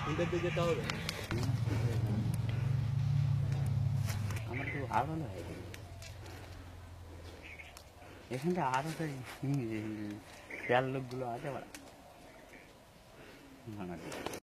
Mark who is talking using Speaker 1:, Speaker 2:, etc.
Speaker 1: যেতে হবে
Speaker 2: আমার তো আরো হয় এখানটা আরো তো লোকগুলো আছে